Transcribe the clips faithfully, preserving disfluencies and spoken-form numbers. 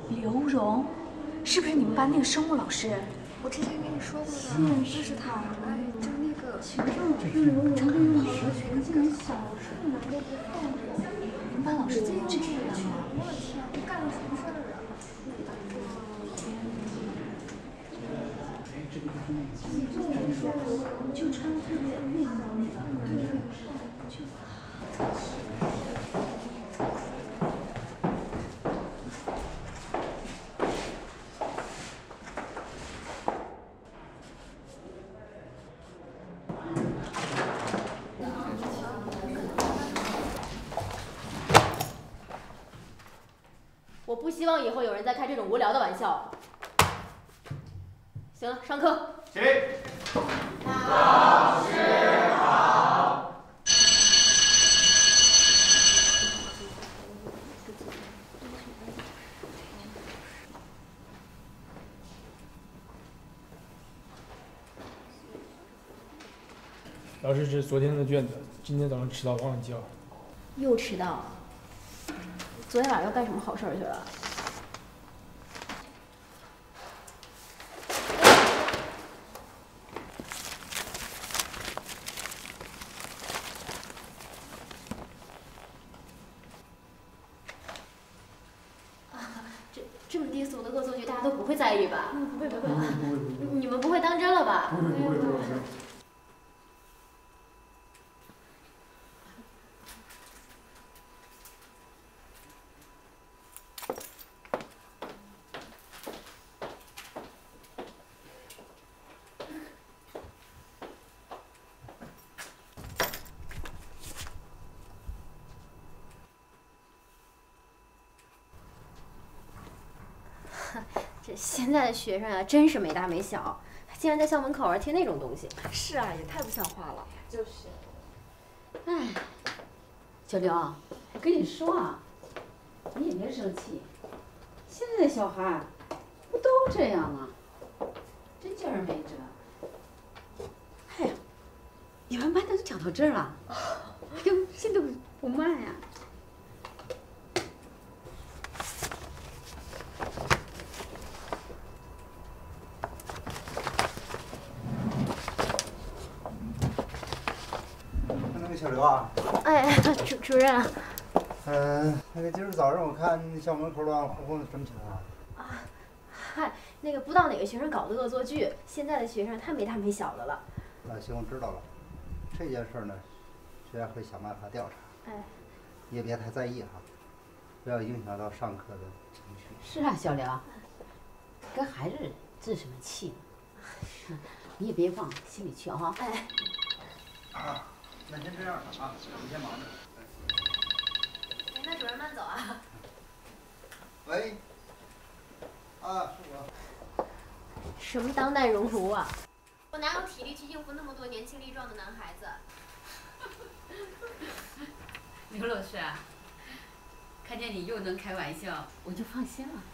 刘荣，是不是你们班那个生物老师？ 我之前跟你说过的，就是他，就是那个。 请问老师，刘荣对于好多学生竟然小处男都不放过，你们班老师怎么这样啊？ 我的天，你干了什么事儿啊？ 你就是说，就穿特别那个那个那个就。 我不希望以后有人再开这种无聊的玩笑。行了，上课。 起。老师好。 老师，这是昨天的卷子，今天早上迟到忘了交。 又迟到？昨天晚上又干什么好事儿去了？啊，这这么低俗的恶作剧，大家都不会在意吧？不会不会，你们不会当真了吧？ 不会不会不会。 这现在的学生啊，真是没大没小，竟然在校门口啊贴那种东西。 是啊，也太不像话了。 就是。哎，小刘，我跟你说啊，你也别生气，现在的小孩不都这样吗？真叫人没辙。哎呀，你们班的都讲到这儿了，哎呦，心都不慢呀。 小刘啊， 哎，主主任。 嗯、呃，那个今儿早上我看校门口乱哄哄的，什么情况？ 啊，嗨，那个不知道哪个学生搞的恶作剧，现在的学生太没大没小的了。 那行，我知道了。这件事呢，学校会想办法调查。 哎， 你也别太在意哈，不要影响到上课的情绪。 是啊，小刘，跟孩子置什么气呢？你也别往心里去哈。 哎。 啊。 那先这样吧啊，你先忙着。 哎，那主任慢走啊。 喂。啊，是我。 什么当代熔炉啊！我哪有体力去应付那么多年轻力壮的男孩子？ 刘老师啊，看见你又能开玩笑，我就放心了。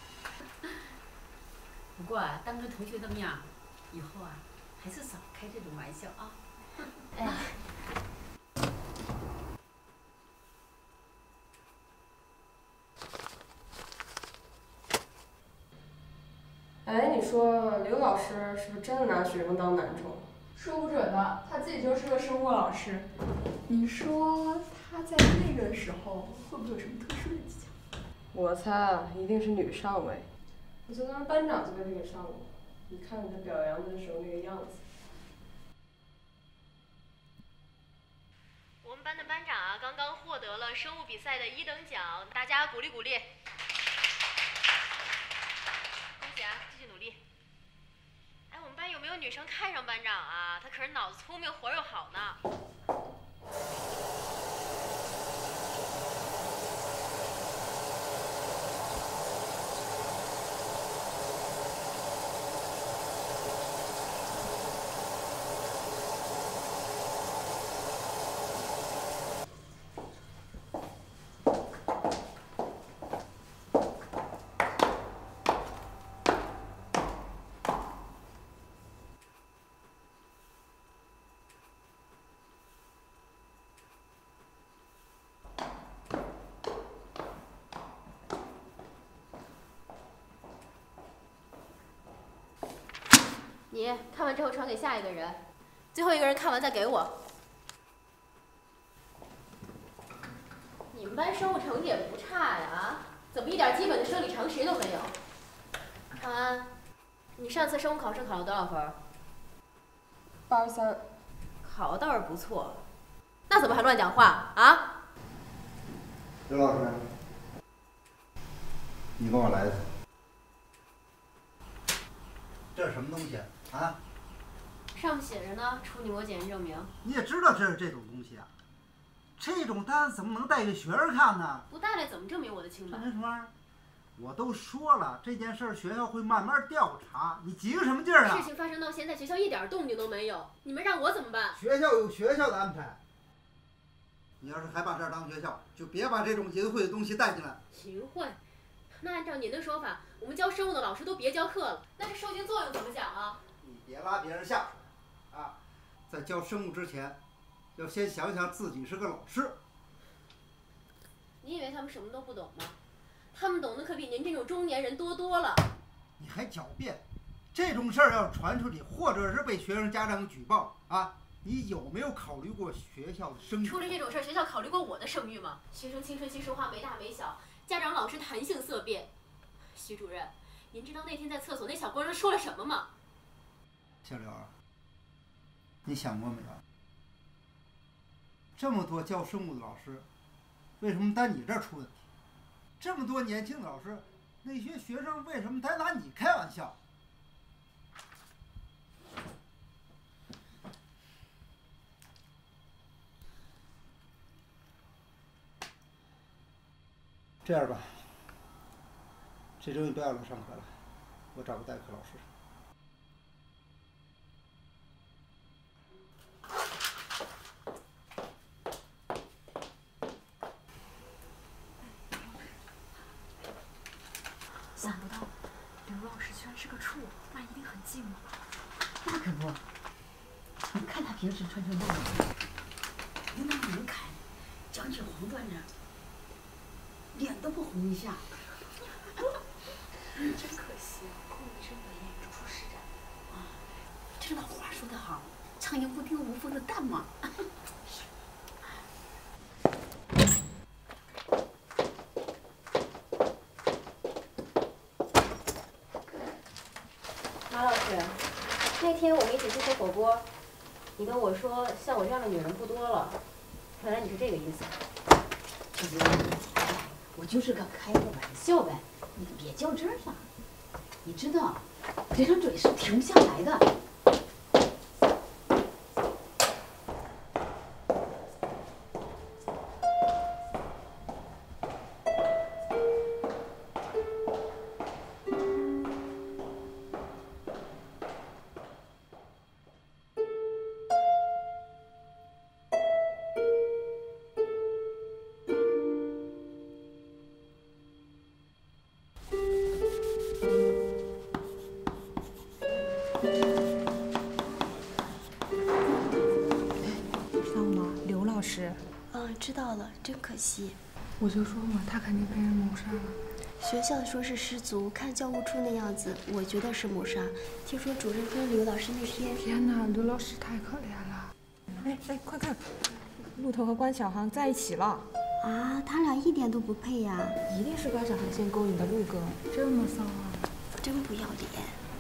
不过啊，当着同学的面，以后啊，还是少开这种玩笑啊。 哎。 哎，你说刘老师是不是真的拿学生当男宠？ 说不准呢，他自己就是个生物老师。你说他在那个时候会不会有什么特殊的技巧？ 我猜啊，一定是女上位。我觉得班长就被他给上了，你看他表扬的时候那个样子。 我们班的班长啊，刚刚获得了生物比赛的一等奖，大家鼓励鼓励。 恭喜啊，继续努力！哎，我们班有没有女生看上班长啊？他可是脑子聪明，活又好呢。 你看完之后传给下一个人，最后一个人看完再给我。你们班生物成绩也不差呀啊？怎么一点基本的生理常识都没有？长安，你上次生物考试考了多少分？ 八十三。 考倒是不错，那怎么还乱讲话啊？ 刘老师，你跟我来一次。这是什么东西啊？ 上面写着呢，处女膜检验证明。 你也知道这是这种东西啊？这种单怎么能带给学生看呢？ 不带来怎么证明我的清白？ 证明什么玩意儿？我都说了，这件事学校会慢慢调查，你急个什么劲儿啊？ 事情发生到现在，学校一点动静都没有，你们让我怎么办？ 学校有学校的安排。你要是还把这儿当学校，就别把这种淫秽的东西带进来。 淫秽？那按照您的说法，我们教生物的老师都别教课了，那这受精作用怎么讲啊？ 你别拉别人下水啊！在教生物之前，要先想想自己是个老师。 你以为他们什么都不懂吗？他们懂得可比您这种中年人多多了。 你还狡辩？这种事儿要传出去，或者是被学生家长举报啊，你有没有考虑过学校的声誉？ 出了这种事儿，学校考虑过我的声誉吗？学生青春期说话没大没小，家长老师谈性色变。徐主任，您知道那天在厕所那小姑娘说了什么吗？ 小刘，你想过没有？这么多教生物的老师，为什么单你这儿出问题？这么多年轻的老师，那些学生为什么单拿你开玩笑？这样吧，这周你不要来上课了，我找个代课老师。 想不到刘老师居然是个处，那一定很寂寞吧？ 那可不，你看他平时穿穿戴戴，领导能看，讲起黄段子，脸都不红一下。 真可惜，空一身本领，处处施展。 啊，这老话说得好，苍蝇不叮无缝的蛋嘛。 马老师，那天我们一起去吃火锅，你跟我说像我这样的女人不多了，看来你是这个意思。 小姐，我就是个开个玩笑呗，你可别较真儿了。你知道，这张嘴是停不下来的。 嗯，知道了，真可惜。 我就说嘛，他肯定被人谋杀了。 学校说是失足，看教务处那样子，我觉得是谋杀。听说主任跟刘老师那天…… 天哪，刘老师太可怜了！哎哎，快看，陆头和关小航在一起了。 啊，他俩一点都不配呀！ 一定是关小航先勾引的陆哥，这么骚啊！ 真不要脸。